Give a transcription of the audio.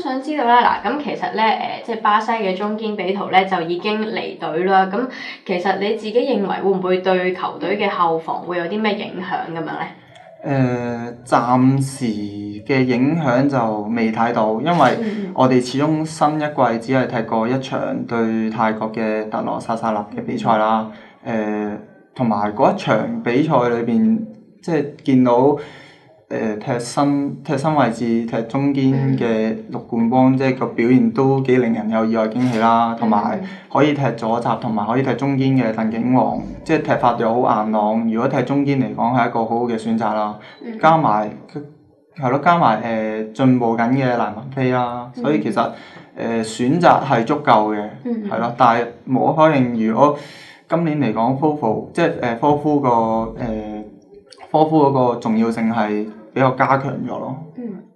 想知道啦，嗱，咁其實咧即係巴西嘅中堅比圖咧就已經離隊啦。咁其實你自己認為會唔會對球隊嘅後防會有啲咩影響咁樣咧？ 暫時嘅影響就未睇到，因為我哋始終新一季只係踢過一場對泰國嘅特羅薩薩納嘅比賽啦。同埋嗰一場比賽裏邊，即係見到踢新位置、踢中堅嘅陸冠邦，即係個表現都幾令人有意外驚喜啦。同埋可以踢左閘同埋可以踢中堅嘅鄧景皇，即係踢法又好硬朗。如果踢中堅嚟講係一個好好嘅選擇啦。加埋進步緊嘅蘭文飛啦，所以其實選擇係足夠嘅，係咯。但係無可否認，如果今年嚟講，科夫嗰個重要性係比較加強咗咯。